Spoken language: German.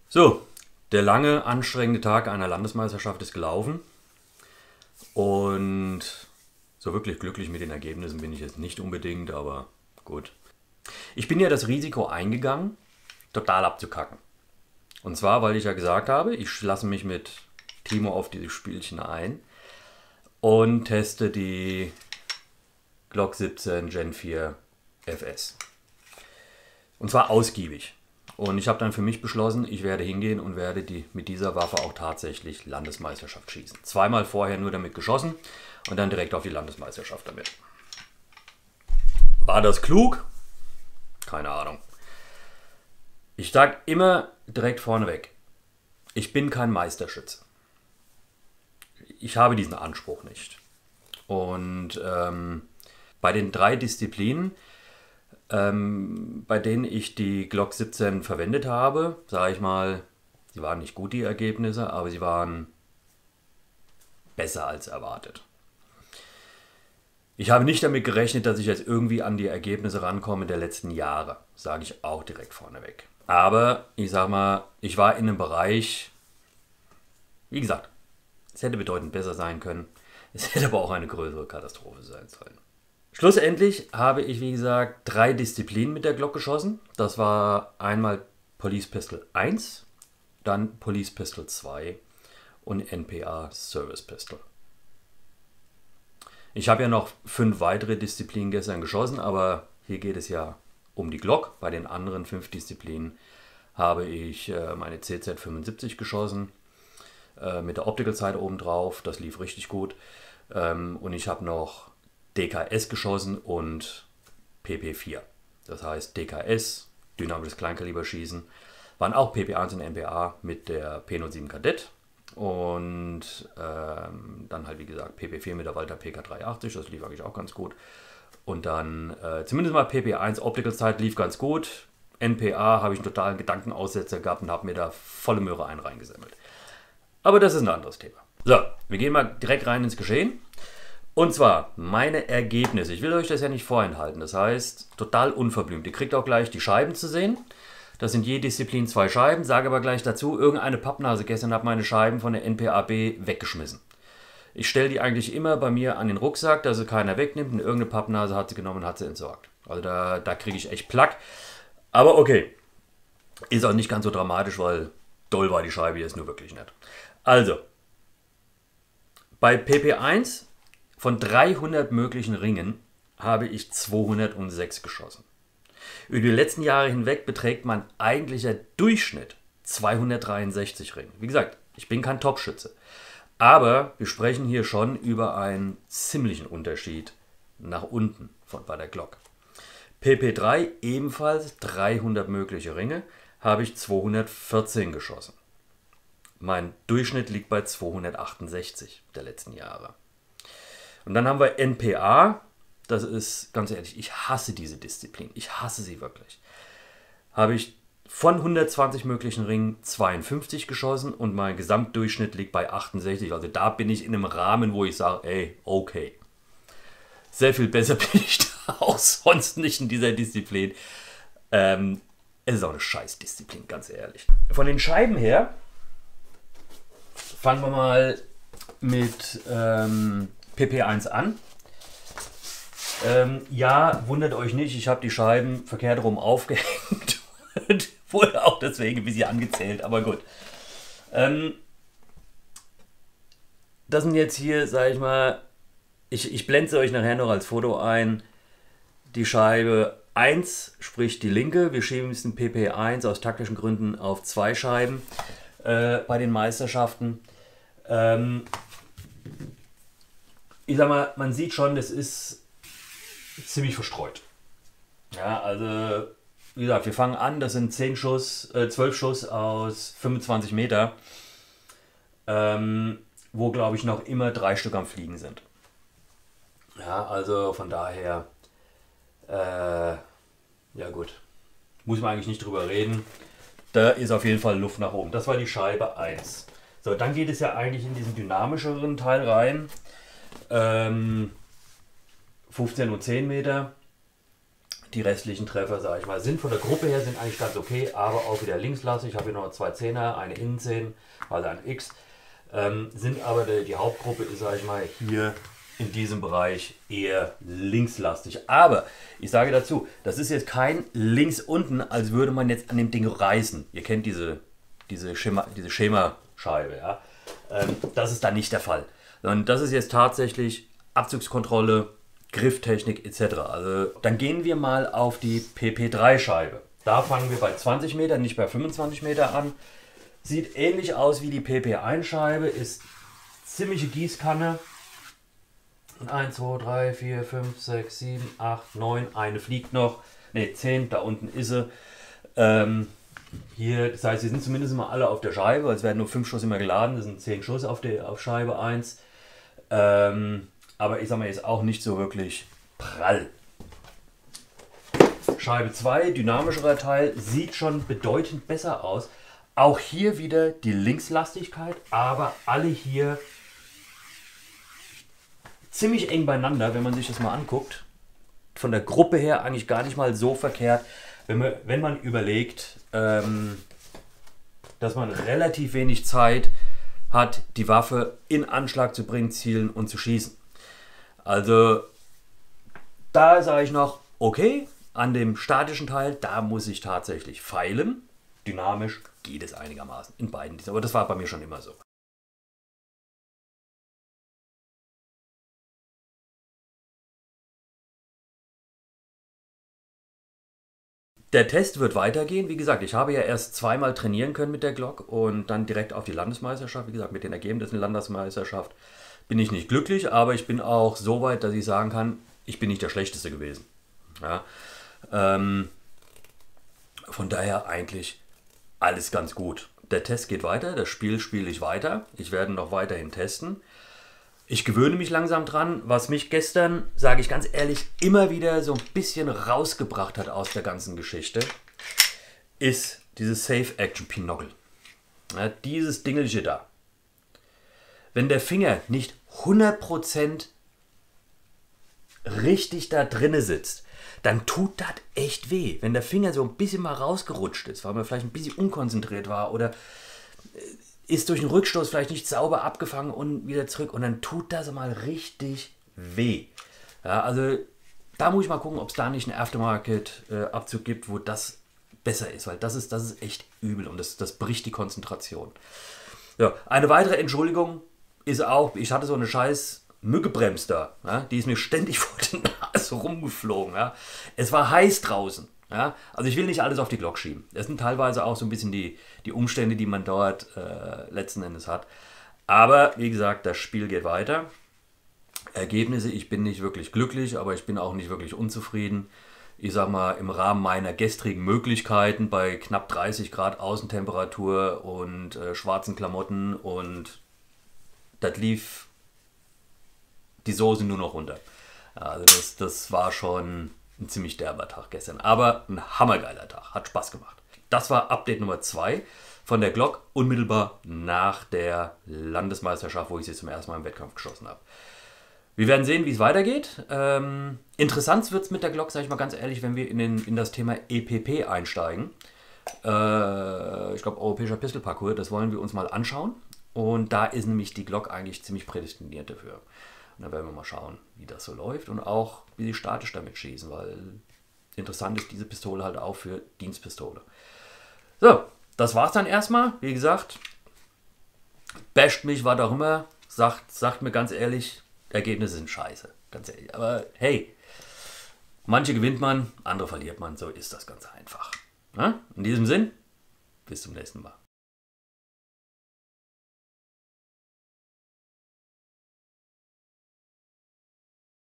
So, der lange, anstrengende Tag einer Landesmeisterschaft ist gelaufen und so wirklich glücklich mit den Ergebnissen bin ich jetzt nicht unbedingt, aber gut. Ich bin ja das Risiko eingegangen, total abzukacken. Und zwar, weil ich ja gesagt habe, ich lasse mich mit Timo auf dieses Spielchen ein und teste die Glock 17 Gen 4 FS. Und zwar ausgiebig. Und ich habe dann für mich beschlossen, ich werde hingehen und werde mit dieser Waffe auch tatsächlich Landesmeisterschaft schießen. Zweimal vorher nur damit geschossen und dann direkt auf die Landesmeisterschaft damit. War das klug? Keine Ahnung. Ich sage immer direkt vorneweg, ich bin kein Meisterschütze. Ich habe diesen Anspruch nicht. Und bei den 3 Disziplinen, bei denen ich die Glock 17 verwendet habe, sage ich mal, sie waren nicht gut, die Ergebnisse, aber sie waren besser als erwartet. Ich habe nicht damit gerechnet, dass ich jetzt irgendwie an die Ergebnisse rankomme der letzten Jahre, sage ich auch direkt vorneweg. Aber ich sage mal, ich war in einem Bereich, wie gesagt, es hätte bedeutend besser sein können, es hätte aber auch eine größere Katastrophe sein sollen. Schlussendlich habe ich, wie gesagt, 3 Disziplinen mit der Glock geschossen. Das war einmal Police Pistol 1, dann Police Pistol 2 und NPA Service Pistol. Ich habe ja noch 5 weitere Disziplinen gestern geschossen, aber hier geht es ja um die Glock. Bei den anderen 5 Disziplinen habe ich meine CZ75 geschossen, mit der Optical Sight oben drauf. Das lief richtig gut. Und ich habe noch DKS geschossen und PP4. Das heißt DKS, dynamisches Kleinkaliberschießen, waren auch PP1 und NPA mit der P07 Kadett. Und dann halt wie gesagt PP4 mit der Walter PK380, das lief eigentlich auch ganz gut. Und dann zumindest mal PP1 Optical Sight lief ganz gut. NPA habe ich einen totalen Gedankenaussetzer gehabt und habe mir da volle Möhre reingesammelt. Aber das ist ein anderes Thema. So, wir gehen mal direkt rein ins Geschehen. Und zwar meine Ergebnisse. Ich will euch das ja nicht vorenthalten. Das heißt, total unverblümt. Ihr kriegt auch gleich die Scheiben zu sehen. Das sind je Disziplin 2 Scheiben. Sage aber gleich dazu, irgendeine Pappnase gestern hat meine Scheiben von der NPAB weggeschmissen. Ich stelle die eigentlich immer bei mir an den Rucksack, dass sie keiner wegnimmt. Und irgendeine Pappnase hat sie genommen und hat sie entsorgt. Also da kriege ich echt Plack. Aber okay. Ist auch nicht ganz so dramatisch, weil doll war die Scheibe jetzt nur wirklich nicht. Also, bei PP1 von 300 möglichen Ringen habe ich 206 geschossen. Über die letzten Jahre hinweg beträgt mein eigentlicher Durchschnitt 263 Ringe. Wie gesagt, ich bin kein Topschütze. Aber wir sprechen hier schon über einen ziemlichen Unterschied nach unten bei der Glock. PP3 ebenfalls 300 mögliche Ringe, habe ich 214 geschossen. Mein Durchschnitt liegt bei 268 der letzten Jahre. Und dann haben wir NPA, das ist, ganz ehrlich, ich hasse diese Disziplin, ich hasse sie wirklich. Habe ich von 120 möglichen Ringen 52 geschossen und mein Gesamtdurchschnitt liegt bei 68. Also da bin ich in einem Rahmen, wo ich sage, ey, okay. Sehr viel besser bin ich da auch sonst nicht in dieser Disziplin. Es ist auch eine Scheißdisziplin, ganz ehrlich. Von den Scheiben her fangen wir mal mit PP1 an. Ja, wundert euch nicht, ich habe die Scheiben verkehrt rum aufgehängt und wurde auch deswegen ein bisschen angezählt, aber gut. Das sind jetzt hier, sag ich mal, ich blende euch nachher noch als Foto ein, die Scheibe 1, sprich die linke. Wir schieben diesen PP1 aus taktischen Gründen auf 2 Scheiben bei den Meisterschaften. Ich sag mal, man sieht schon, das ist ziemlich verstreut. Ja, also, wie gesagt, wir fangen an, das sind 12 Schuss aus 25 Meter, wo, glaube ich, noch immer 3 Stück am Fliegen sind. Ja, also von daher, ja gut, muss man eigentlich nicht drüber reden. Da ist auf jeden Fall Luft nach oben. Das war die Scheibe 1. So, dann geht es ja eigentlich in diesen dynamischeren Teil rein. 15 und 10 Meter. Die restlichen Treffer, sage ich mal, sind von der Gruppe her sind eigentlich ganz okay, aber auch wieder linkslastig. Ich habe hier noch 2 Zehner, eine Innenzehn, also ein X. Sind aber die Hauptgruppe ist, sage ich mal, hier in diesem Bereich eher linkslastig. Aber ich sage dazu, das ist jetzt kein links unten, als würde man jetzt an dem Ding reißen. Ihr kennt diese Schemascheibe, ja. Das ist dann nicht der Fall. Sondern das ist jetzt tatsächlich Abzugskontrolle, Grifftechnik etc. Also dann gehen wir mal auf die PP3-Scheibe. Da fangen wir bei 20 Meter, nicht bei 25 Meter an. Sieht ähnlich aus wie die PP1-Scheibe, ist ziemliche Gießkanne. 1, 2, 3, 4, 5, 6, 7, 8, 9, eine fliegt noch. Ne, 10, da unten ist sie. Hier, das heißt, sie sind zumindest mal alle auf der Scheibe, weil es werden nur 5 Schuss immer geladen, das sind 10 Schuss auf Scheibe 1. Aber ich sag mal, ist auch nicht so wirklich prall. Scheibe 2, dynamischerer Teil, sieht schon bedeutend besser aus. Auch hier wieder die Linkslastigkeit, aber alle hier ziemlich eng beieinander, wenn man sich das mal anguckt. Von der Gruppe her eigentlich gar nicht mal so verkehrt, wenn man überlegt, dass man relativ wenig Zeit hat, die Waffe in Anschlag zu bringen, zielen und zu schießen. Also da sage ich noch, okay, an dem statischen Teil, da muss ich tatsächlich feilen. Dynamisch geht es einigermaßen in beiden. Aber das war bei mir schon immer so. Der Test wird weitergehen. Wie gesagt, ich habe ja erst zweimal trainieren können mit der Glock und dann direkt auf die Landesmeisterschaft. Wie gesagt, mit den Ergebnissen der Landesmeisterschaft bin ich nicht glücklich, aber ich bin auch so weit, dass ich sagen kann, ich bin nicht der Schlechteste gewesen. Ja, von daher eigentlich alles ganz gut. Der Test geht weiter, das Spiel spiele ich weiter. Ich werde noch weiterhin testen. Ich gewöhne mich langsam dran, was mich gestern, sage ich ganz ehrlich, immer wieder so ein bisschen rausgebracht hat aus der ganzen Geschichte, ist dieses Safe Action Pinochle. Ja, dieses Dingelchen da. Wenn der Finger nicht 100% richtig da drinne sitzt, dann tut das echt weh. Wenn der Finger so ein bisschen mal rausgerutscht ist, weil man vielleicht ein bisschen unkonzentriert war oder ist durch den Rückstoß vielleicht nicht sauber abgefangen und wieder zurück und dann tut das mal richtig weh. Ja, also da muss ich mal gucken, ob es da nicht einen Aftermarket-Abzug gibt, wo das besser ist, weil das ist echt übel und das bricht die Konzentration. Ja, eine weitere Entschuldigung ist auch, ich hatte so eine scheiß Mückebremse da, ja, die ist mir ständig vor der Nase rumgeflogen. Ja. Es war heiß draußen. Ja, also ich will nicht alles auf die Glock schieben. Das sind teilweise auch so ein bisschen die Umstände, die man dort letzten Endes hat. Aber wie gesagt, das Spiel geht weiter. Ergebnisse, ich bin nicht wirklich glücklich, aber ich bin auch nicht wirklich unzufrieden. Ich sag mal, im Rahmen meiner gestrigen Möglichkeiten bei knapp 30 Grad Außentemperatur und schwarzen Klamotten und das lief die Soße nur noch runter. Also das war schon ein ziemlich derber Tag gestern, aber ein hammergeiler Tag, hat Spaß gemacht. Das war Update Nummer 2 von der Glock, unmittelbar nach der Landesmeisterschaft, wo ich sie zum ersten Mal im Wettkampf geschossen habe. Wir werden sehen, wie es weitergeht. Interessant wird es mit der Glock, sage ich mal ganz ehrlich, wenn wir in das Thema EPP einsteigen. Ich glaube, Europäischer Pistol Parcours, das wollen wir uns mal anschauen. Und da ist nämlich die Glock eigentlich ziemlich prädestiniert dafür. Und da werden wir mal schauen, wie das so läuft und auch, wie sie statisch damit schießen, weil interessant ist diese Pistole halt auch für Dienstpistole. So, das war's dann erstmal. Wie gesagt, basht mich, was auch immer, sagt mir ganz ehrlich, Ergebnisse sind scheiße. Ganz ehrlich. Aber hey, manche gewinnt man, andere verliert man. So ist das ganz einfach. Ja? In diesem Sinn, bis zum nächsten Mal.